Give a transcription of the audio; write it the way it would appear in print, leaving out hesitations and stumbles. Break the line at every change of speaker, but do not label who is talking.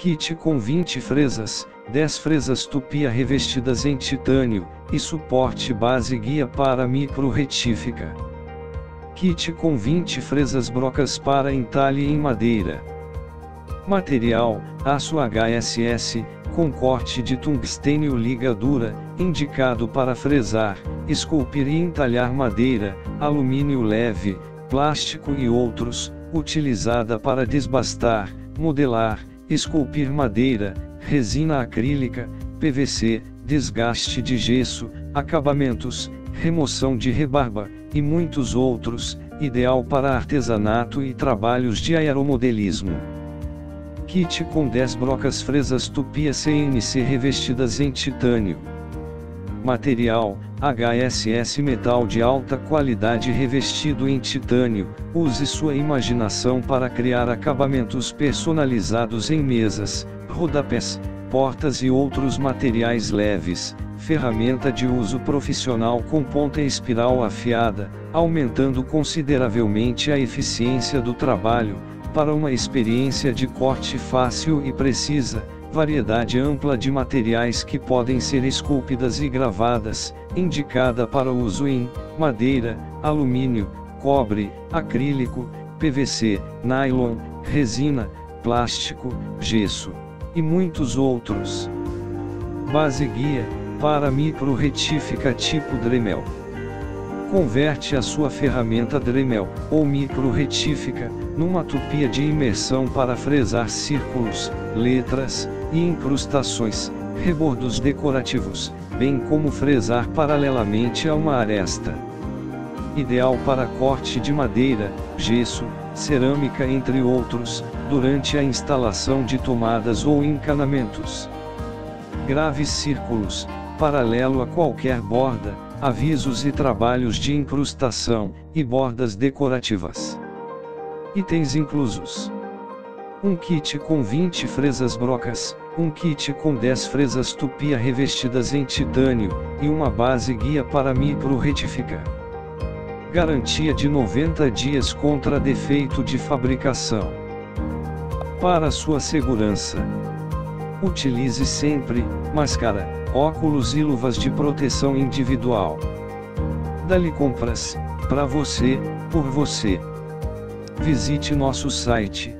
Kit com 20 fresas, 10 fresas tupia revestidas em titânio, e suporte base guia para micro retífica. Kit com 20 fresas brocas para entalhe em madeira. Material: aço HSS, com corte de tungstênio ligadura, indicado para fresar, esculpir e entalhar madeira, alumínio leve, plástico e outros, utilizada para desbastar, modelar, esculpir madeira, resina acrílica, PVC, desgaste de gesso, acabamentos, remoção de rebarba, e muitos outros, ideal para artesanato e trabalhos de aeromodelismo. Kit com 10 brocas fresas tupia CNC revestidas em titânio. Material: HSS metal de alta qualidade revestido em titânio. Use sua imaginação para criar acabamentos personalizados em mesas, rodapés, portas e outros materiais leves. Ferramenta de uso profissional com ponta espiral afiada, aumentando consideravelmente a eficiência do trabalho, para uma experiência de corte fácil e precisa. Variedade ampla de materiais que podem ser esculpidas e gravadas, indicada para uso em madeira, alumínio, cobre, acrílico, PVC, nylon, resina, plástico, gesso, e muitos outros. Base guia para micro retífica tipo Dremel. Converte a sua ferramenta Dremel, ou micro retífica, numa tupia de imersão para fresar círculos, letras, e incrustações, rebordos decorativos, bem como fresar paralelamente a uma aresta. Ideal para corte de madeira, gesso, cerâmica entre outros, durante a instalação de tomadas ou encanamentos. Grave círculos, paralelo a qualquer borda, avisos e trabalhos de incrustação, e bordas decorativas. Itens inclusos: um kit com 20 fresas brocas, um kit com 10 fresas tupia revestidas em titânio, e uma base guia para micro retificar. Garantia de 90 dias contra defeito de fabricação. Para sua segurança, utilize sempre máscara, óculos e luvas de proteção individual. Dali Compras, para você, por você. Visite nosso site